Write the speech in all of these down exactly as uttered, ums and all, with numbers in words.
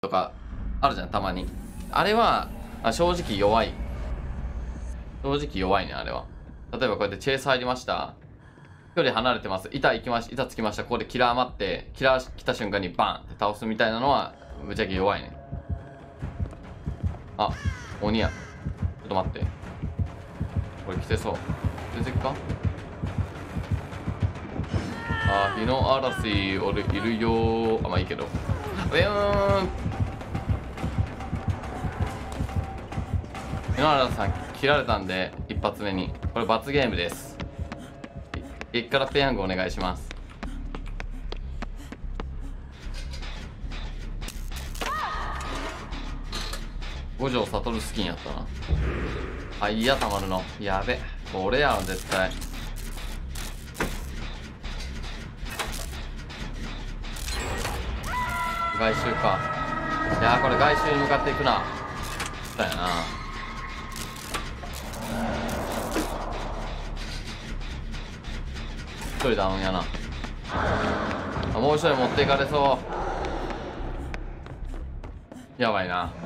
とかあるじゃん、たまに。あれはあ正直弱い。正直弱いね、あれは。例えばこうやってチェイス入りました。距離離れてます。板行きまし、板つきました。ここでキラー待って、キラー来た瞬間にバンって倒すみたいなのは、ぶっちゃけ弱いね。あ、鬼や。ちょっと待って。これ来てそう。出てくか？あ、日の嵐、俺いるよー。あ、まあいいけど。うーん。日の嵐さん、切られたんで、一発目に。これ罰ゲームです。激辛ペヤングお願いします。五条悟好きにやったな。あ、いや、たまるの。やべ。これやろ、絶対。外周か。いやー、これ外周に向かっていくな。そうやな。一人ダウンやな。あ、もう一人持っていかれそう。やばいな。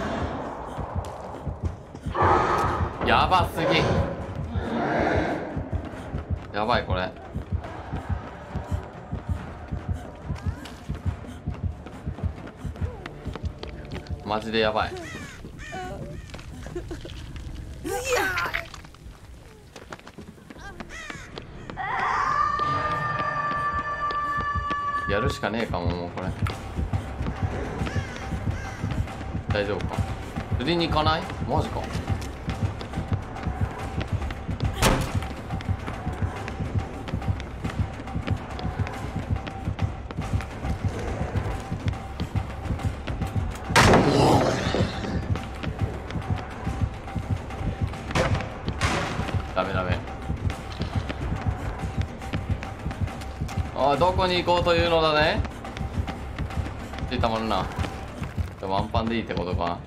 やばすぎ。やばい、これ。マジでやばい。やるしかねえかも、もうこれ。大丈夫か。釣りに行かない？マジか。ダメダメ。ああ、どこに行こうというのだね。ついたまるな。ワンパンでいいってことか。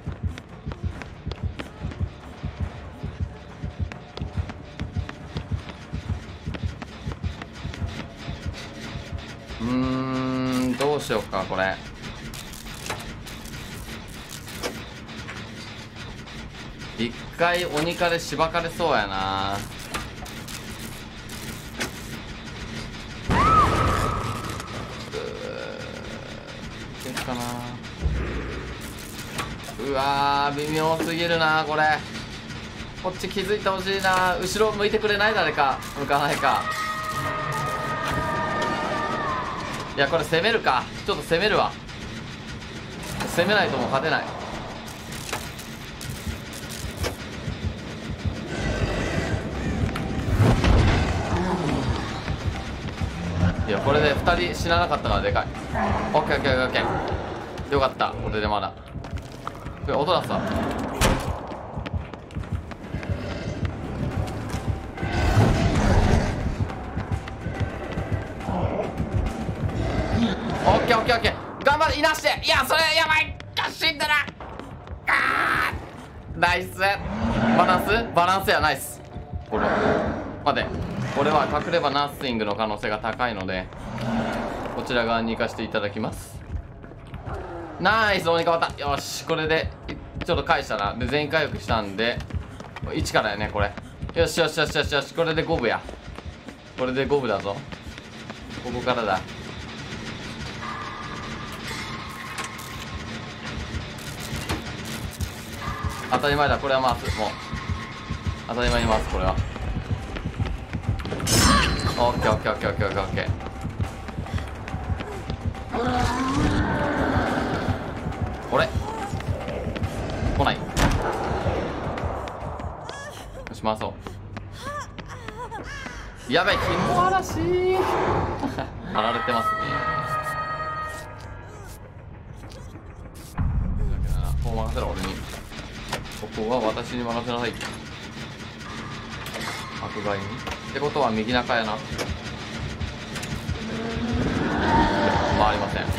うーん、どうしようか、これ。一回鬼化でしばかれそうやな。いけるかな。うわー、微妙すぎるな、これ。こっち気づいてほしいな。後ろ向いてくれない？誰か。向かないか。いや、これ攻めるか。ちょっと攻めるわ。攻めないともう勝てない。いや、これでふたり死ななかったからでかい。オッケーオッケーオッケー。よかった、これでまだ。これ音出すわ。オッケーオッケーオッケー。頑張れ、いなして。いや、それやばい。死んだな。あー、ナイス。バランスバランスや、ナイス。これ待て、これは隠ればナッシングの可能性が高いので、こちら側に行かせていただきます。ナイス、鬼変わった。よし、これでちょっと返したな。で、全員回復したんでいちからやね、これ。よしよしよしよしよし、これでごぶや。これでごぶだぞ。ここからだ。当たり前だ、これは回す。もう当たり前に回す、これは。オッケーオッケーオッケーオッケーオッケーオッケー。これ来ない。よし、回そう。やべえ、ひも嵐貼られてますね。こう任せろ、俺に。ここは私に任せなさい。迫害にってことは右中やな。回りません。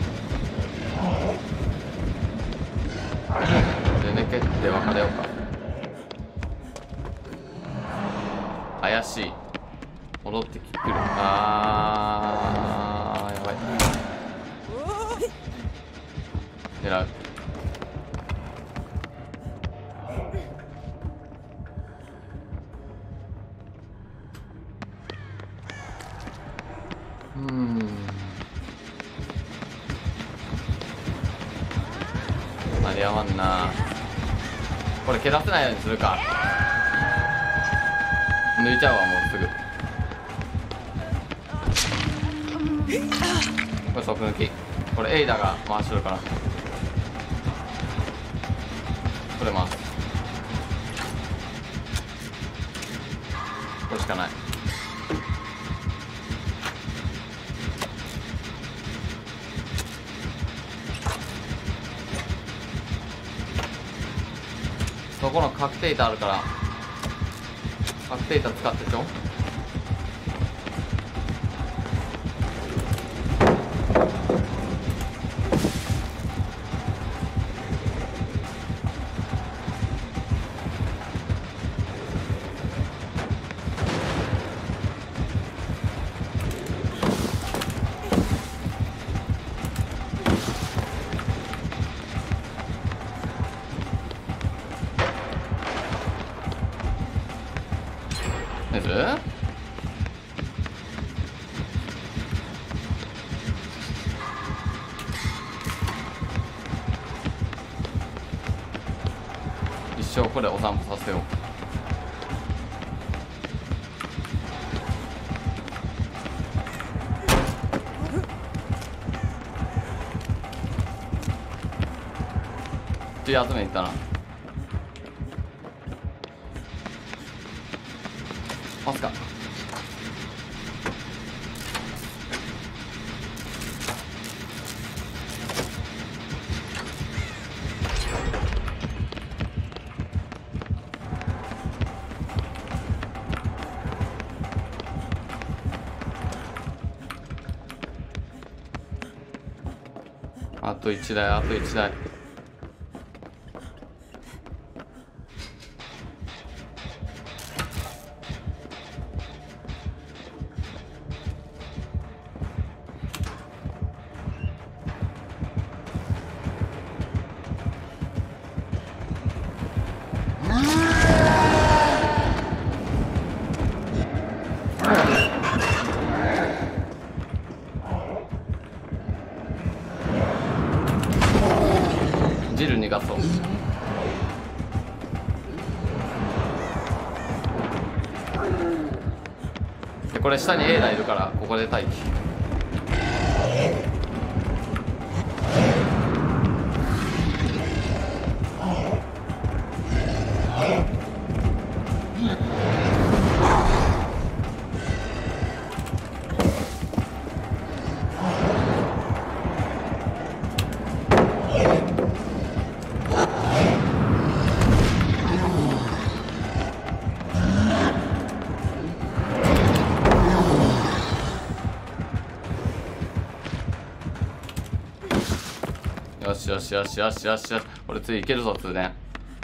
でねけって別れようか。怪しい。戻ってくる。あー、やばい。 狙う。うーん、あれやまんな。これ蹴らせないようにするか。抜いちゃうわもうすぐ。これ即抜き。これエイダが回してるからこれ回す。これしかない。そこの確定板あるから確定板使ってでしょ。ナイス。一生これお散歩させよう。ちょっと集めに行ったな。パスか。あといちだい、あといちだい。汁逃がそう。でこれ下にエイダいるからここで待機。よしよしよしよしよしよし。俺次いけるぞ通電。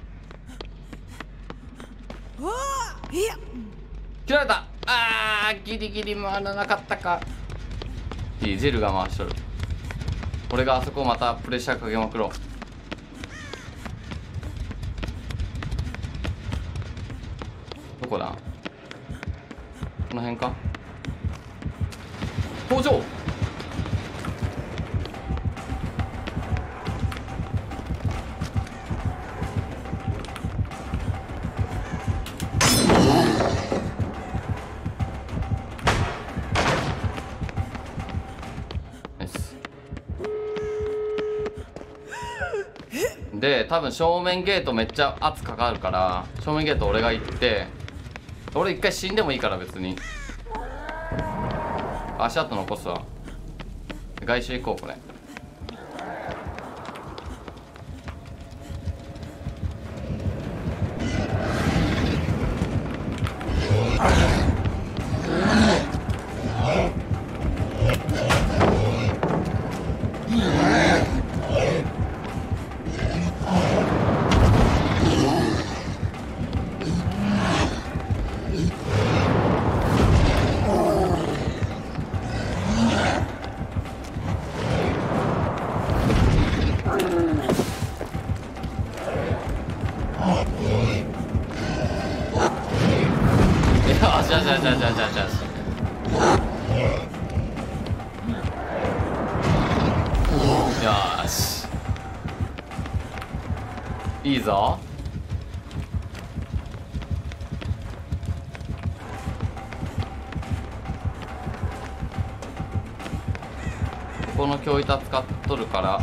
切られた。あーギリギリ回らなかったか。いいジルが回しとる。俺があそこまたプレッシャーかけまくろう。どこだ。この辺か。登場。で多分正面ゲートめっちゃ圧かかるから正面ゲート俺が行って俺一回死んでもいいから別に足跡残すわ。外周行こうこれ。 いいぞ。この京板使っとるから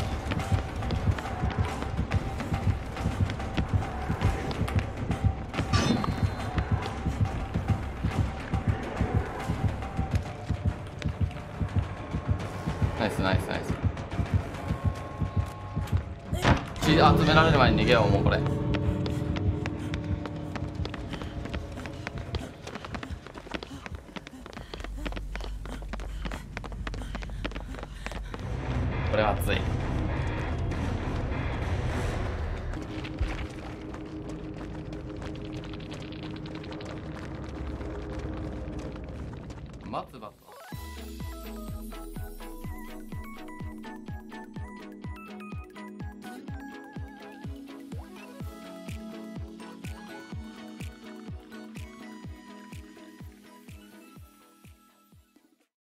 ナイスナイスナイス。血集められる前に逃げよう。もうこれこれは熱い。松葉と